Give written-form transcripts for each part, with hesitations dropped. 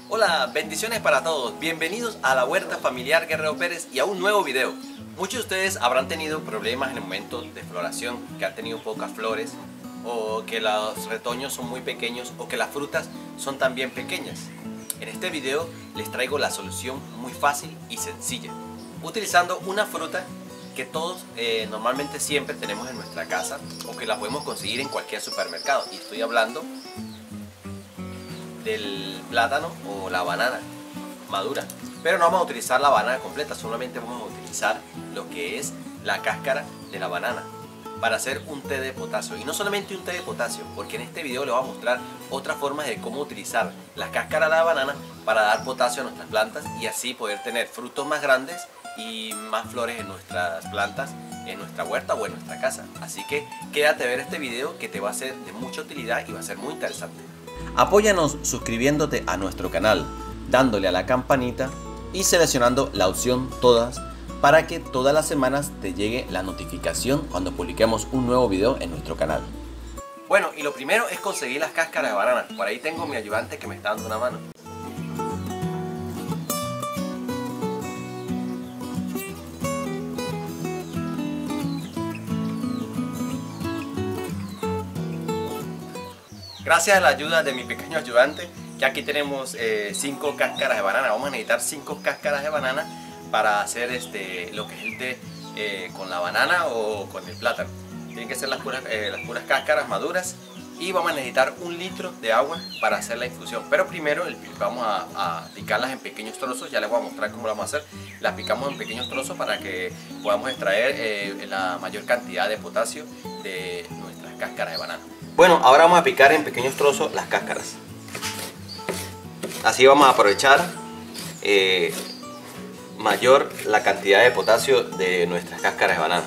Hola, bendiciones para todos. Bienvenidos a la huerta familiar Guerrero Pérez y a un nuevo video. Muchos de ustedes habrán tenido problemas en el momento de floración, que han tenido pocas flores, o que los retoños son muy pequeños, o que las frutas son también pequeñas. En este video les traigo la solución muy fácil y sencilla, utilizando una fruta que todos normalmente siempre tenemos en nuestra casa, o que la podemos conseguir en cualquier supermercado. Y estoy hablando del plátano o la banana madura, pero no vamos a utilizar la banana completa, solamente vamos a utilizar lo que es la cáscara de la banana para hacer un té de potasio. Y no solamente un té de potasio, porque en este video les voy a mostrar otras formas de cómo utilizar la cáscara de la banana para dar potasio a nuestras plantas y así poder tener frutos más grandes y más flores en nuestras plantas, en nuestra huerta o en nuestra casa. Así que quédate a ver este video, que te va a ser de mucha utilidad y va a ser muy interesante. Apóyanos suscribiéndote a nuestro canal, dándole a la campanita y seleccionando la opción todas para que todas las semanas te llegue la notificación cuando publiquemos un nuevo video en nuestro canal. Bueno, y lo primero es conseguir las cáscaras de banana. Por ahí tengo mi ayudante que me está dando una mano. Gracias a la ayuda de mi pequeño ayudante, ya aquí tenemos 5 cáscaras de banana. Vamos a necesitar 5 cáscaras de banana para hacer lo que es el té con la banana o con el plátano. Tienen que ser las puras cáscaras maduras, y vamos a necesitar 1 litro de agua para hacer la infusión. Pero primero vamos a picarlas en pequeños trozos. Ya les voy a mostrar cómo lo vamos a hacer. Las picamos en pequeños trozos para que podamos extraer la mayor cantidad de potasio de nuestras cáscaras de banana. Bueno, ahora vamos a picar en pequeños trozos las cáscaras. Así vamos a aprovechar mayor la cantidad de potasio de nuestras cáscaras de banana.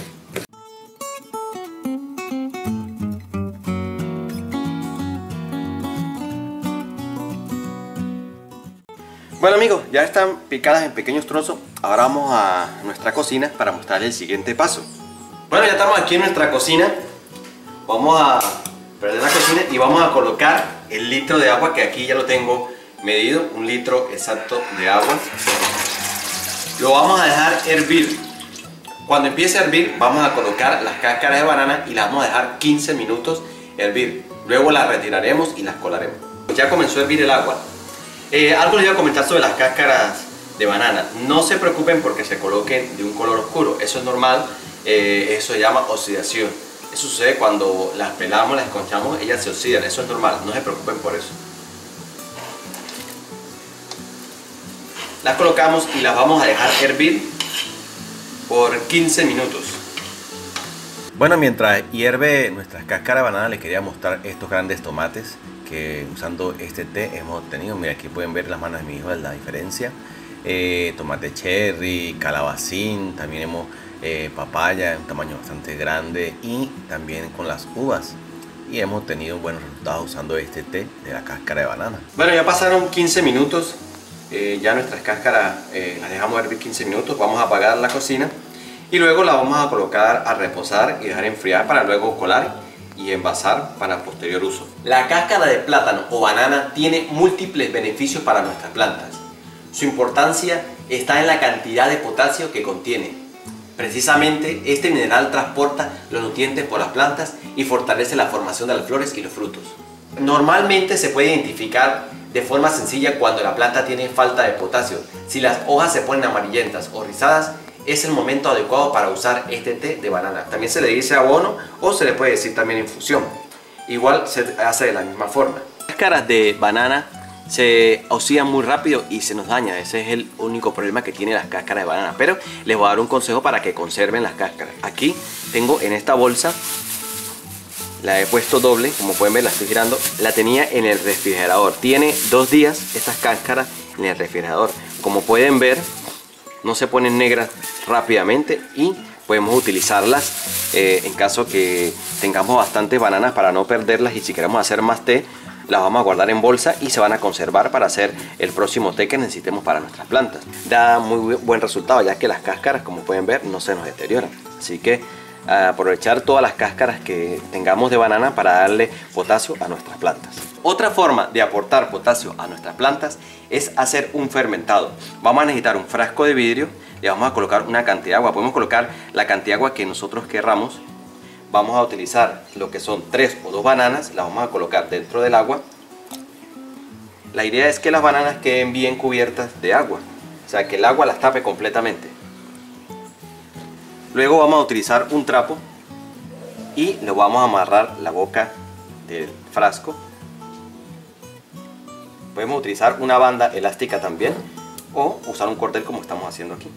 Bueno amigos, ya están picadas en pequeños trozos. Ahora vamos a nuestra cocina para mostrarles el siguiente paso. Bueno, ya estamos aquí en nuestra cocina. Vamos a prender la cocina y vamos a colocar el litro de agua, que aquí ya lo tengo medido, 1 litro exacto de agua. Lo vamos a dejar hervir. Cuando empiece a hervir vamos a colocar las cáscaras de banana y las vamos a dejar 15 minutos hervir. Luego las retiraremos y las colaremos. Ya comenzó a hervir el agua. Algo les voy a comentar sobre las cáscaras de banana. No se preocupen porque se coloquen de un color oscuro, eso es normal. Eso se llama oxidación. Eso sucede cuando las pelamos, las esconchamos, ellas se oxidan, eso es normal, no se preocupen por eso. Las colocamos y las vamos a dejar hervir por 15 minutos. Bueno, mientras hierve nuestras cáscaras de banana, les quería mostrar estos grandes tomates que usando este té hemos obtenido. Mira, aquí pueden ver las manos de mi hijo la diferencia. Tomate cherry, calabacín, también hemos papaya, un tamaño bastante grande, y también con las uvas, y hemos tenido buenos resultados usando este té de la cáscara de banana. Bueno, ya pasaron 15 minutos, ya nuestras cáscaras las dejamos hervir 15 minutos. Vamos a apagar la cocina y luego la vamos a colocar a reposar y dejar enfriar para luego colar y envasar para posterior uso. La cáscara de plátano o banana tiene múltiples beneficios para nuestras plantas. Su importancia está en la cantidad de potasio que contiene. Precisamente este mineral transporta los nutrientes por las plantas y fortalece la formación de las flores y los frutos. Normalmente se puede identificar de forma sencilla cuando la planta tiene falta de potasio. Si las hojas se ponen amarillentas o rizadas, es el momento adecuado para usar este té de banana. También se le dice abono o se le puede decir también infusión. Igual se hace de la misma forma. Las cáscaras de banana se oxidan muy rápido y se nos daña. Ese es el único problema que tiene las cáscaras de banana. Pero les voy a dar un consejo para que conserven las cáscaras. Aquí tengo en esta bolsa, la he puesto doble, como pueden ver la estoy girando. La tenía en el refrigerador. Tiene 2 días estas cáscaras en el refrigerador. Como pueden ver, no se ponen negras rápidamente y podemos utilizarlas en caso que tengamos bastantes bananas para no perderlas, y si queremos hacer más té las vamos a guardar en bolsa y se van a conservar para hacer el próximo té que necesitemos para nuestras plantas. Da muy buen resultado, ya que las cáscaras, como pueden ver, no se nos deterioran. Así que aprovechar todas las cáscaras que tengamos de banana para darle potasio a nuestras plantas. Otra forma de aportar potasio a nuestras plantas es hacer un fermentado. Vamos a necesitar un frasco de vidrio, le vamos a colocar una cantidad de agua. Podemos colocar la cantidad de agua que nosotros querramos. Vamos a utilizar lo que son 3 o 2 bananas, las vamos a colocar dentro del agua. La idea es que las bananas queden bien cubiertas de agua, o sea que el agua las tape completamente. Luego vamos a utilizar un trapo y lo vamos a amarrar la boca del frasco. Podemos utilizar una banda elástica también o usar un cordel como estamos haciendo aquí.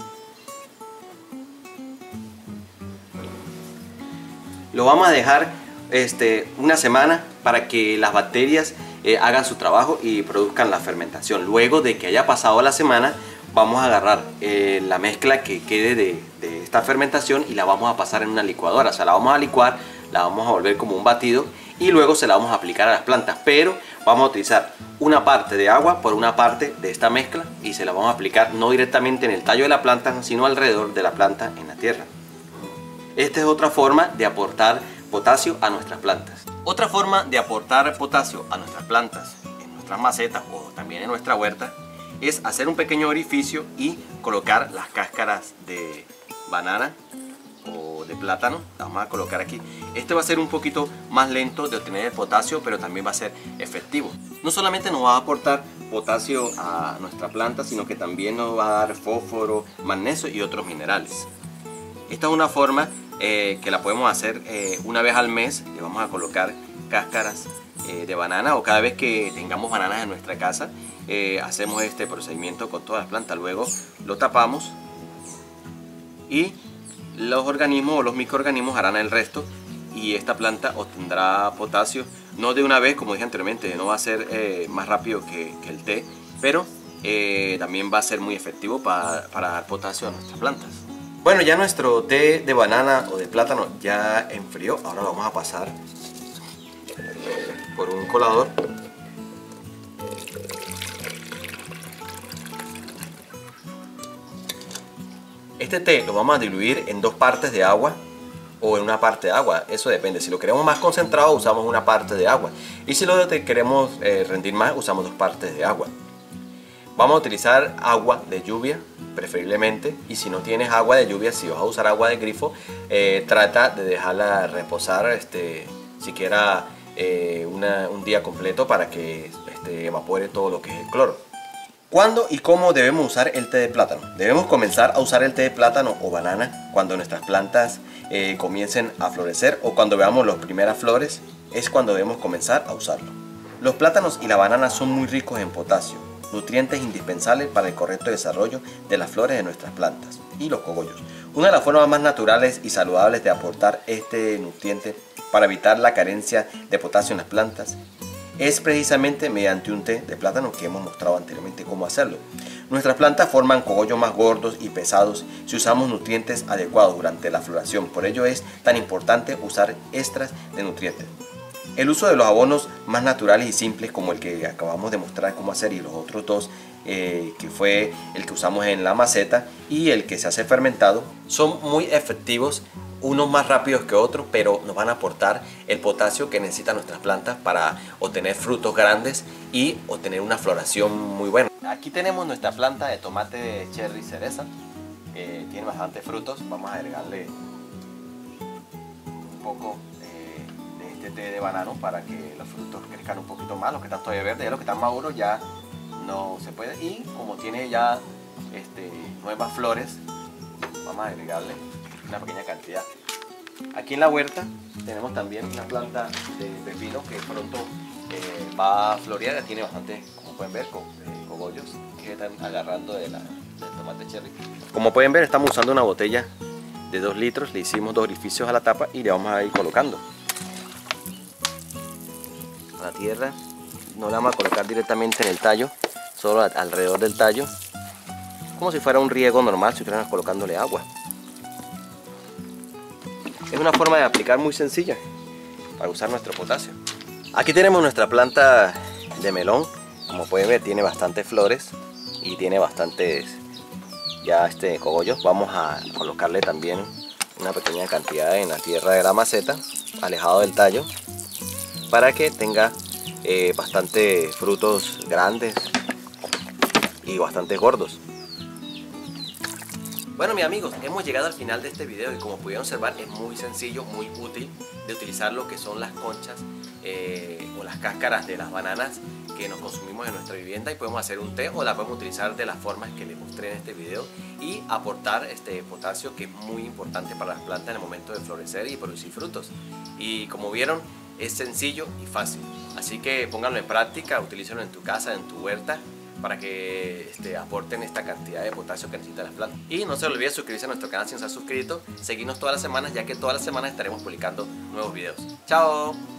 Lo vamos a dejar una semana para que las bacterias hagan su trabajo y produzcan la fermentación. Luego de que haya pasado la semana, vamos a agarrar la mezcla que quede de esta fermentación y la vamos a pasar en una licuadora. O sea, la vamos a licuar, la vamos a volver como un batido y luego se la vamos a aplicar a las plantas. Pero vamos a utilizar una parte de agua por una parte de esta mezcla y se la vamos a aplicar no directamente en el tallo de la planta, sino alrededor de la planta en la tierra. Esta es otra forma de aportar potasio a nuestras plantas. Otra forma de aportar potasio a nuestras plantas, en nuestras macetas o también en nuestra huerta, es hacer un pequeño orificio y colocar las cáscaras de banana o de plátano. Las vamos a colocar aquí. Este va a ser un poquito más lento de obtener el potasio, pero también va a ser efectivo. No solamente nos va a aportar potasio a nuestra planta, sino que también nos va a dar fósforo, magnesio y otros minerales. Esta es una forma que la podemos hacer una vez al mes. Le vamos a colocar cáscaras de banana, o cada vez que tengamos bananas en nuestra casa hacemos este procedimiento con todas las plantas. Luego lo tapamos y los organismos o los microorganismos harán el resto y esta planta obtendrá potasio, no de una vez como dije anteriormente, no va a ser más rápido que el té, pero también va a ser muy efectivo para dar potasio a nuestras plantas. Bueno, ya nuestro té de banana o de plátano ya enfrió. Ahora lo vamos a pasar por un colador. Este té lo vamos a diluir en 2 partes de agua o en una parte de agua. Eso depende. Si lo queremos más concentrado, usamos una parte de agua. Y si lo queremos rendir más, usamos 2 partes de agua. Vamos a utilizar agua de lluvia, preferiblemente, y si no tienes agua de lluvia, si vas a usar agua de grifo, trata de dejarla reposar siquiera un día completo para que evapore todo lo que es el cloro. ¿Cuándo y cómo debemos usar el té de plátano? Debemos comenzar a usar el té de plátano o banana cuando nuestras plantas comiencen a florecer o cuando veamos las primeras flores, es cuando debemos comenzar a usarlo. Los plátanos y la banana son muy ricos en potasio, nutrientes indispensables para el correcto desarrollo de las flores de nuestras plantas y los cogollos. Una de las formas más naturales y saludables de aportar este nutriente para evitar la carencia de potasio en las plantas es precisamente mediante un té de plátano, que hemos mostrado anteriormente cómo hacerlo. Nuestras plantas forman cogollos más gordos y pesados si usamos nutrientes adecuados durante la floración. Por ello es tan importante usar extras de nutrientes. El uso de los abonos más naturales y simples, como el que acabamos de mostrar cómo hacer, y los otros dos, que fue el que usamos en la maceta y el que se hace fermentado, son muy efectivos, unos más rápidos que otros, pero nos van a aportar el potasio que necesitan nuestras plantas para obtener frutos grandes y obtener una floración muy buena. Aquí tenemos nuestra planta de tomate de cherry cereza, que tiene bastantes frutos. Vamos a agregarle un poco de este té de banano para que los frutos crezcan un poquito más. Los que están todavía verdes, ya los que están maduros ya no se puede. Y como tiene ya nuevas flores, vamos a agregarle una pequeña cantidad. Aquí en la huerta tenemos también una planta de pepino que pronto va a florear. Ya tiene bastante, como pueden ver, cogollos que están agarrando del tomate cherry. Como pueden ver, estamos usando una botella de 2 litros. Le hicimos 2 orificios a la tapa y le vamos a ir colocando a la tierra. No la vamos a colocar directamente en el tallo, solo alrededor del tallo, como si fuera un riego normal, si estuvieran colocándole agua. Es una forma de aplicar muy sencilla para usar nuestro potasio. Aquí tenemos nuestra planta de melón. Como pueden ver, tiene bastantes flores y tiene bastantes ya cogollos. Vamos a colocarle también una pequeña cantidad en la tierra de la maceta, alejado del tallo, para que tenga bastante frutos grandes y bastante gordos. Bueno, mis amigos, hemos llegado al final de este video y como pudieron observar es muy sencillo, muy útil de utilizar lo que son las conchas o las cáscaras de las bananas que nos consumimos en nuestra vivienda, y podemos hacer un té o la podemos utilizar de las formas que les mostré en este video y aportar este potasio, que es muy importante para las plantas en el momento de florecer y producir frutos. Y como vieron, es sencillo y fácil, así que pónganlo en práctica, utilícenlo en tu casa, en tu huerta, para que aporten esta cantidad de potasio que necesitan las plantas. Y no se olviden suscribirse a nuestro canal si no se han suscrito, seguirnos todas las semanas, ya que todas las semanas estaremos publicando nuevos videos. ¡Chao!